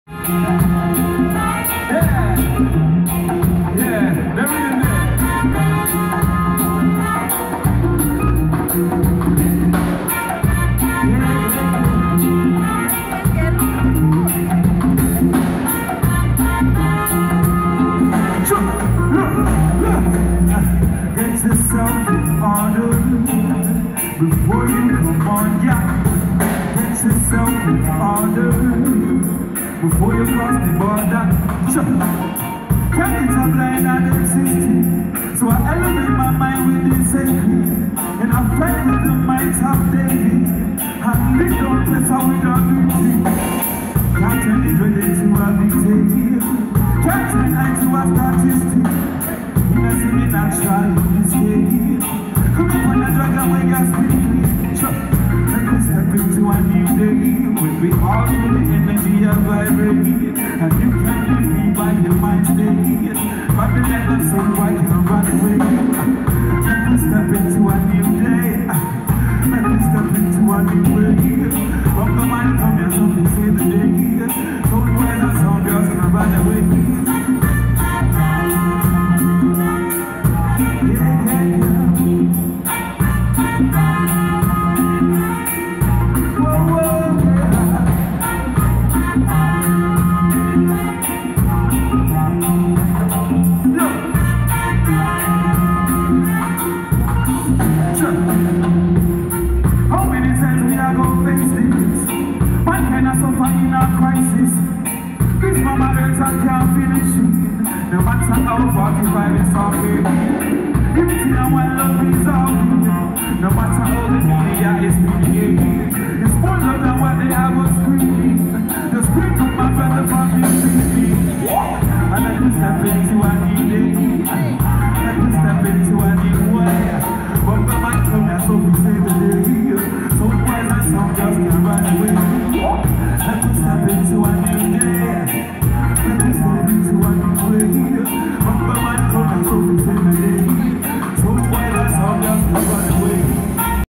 Before you come on, yeah, get yourself in order. Before you cross the border, can't get a blind and existing. So I elevate my mind with this safety, and I fight with the might of David. And lead on place out with our beauty. Can't turn it into a victory. Can't turn it into a statistic. You know, see me natural in this game. Come up on the dragon when you're speaking. Let me step into a new day. When we all feel the energy of vibrating. And you can live me by your mind state. But the let us say why you run away. Let me step into a new day. Let me step into a new way. From the mind come here, something say the day. So when a song girls can run away. No matter how 45 is talking, everything I want love is all. No matter how the media is speaking, it's more love than what they have was screaming. The scream from my brother from me speaking. And let me step into a new day. Let me step into a new way. But the man come here so we say the day. So boys and some girls can run away. Let me step into a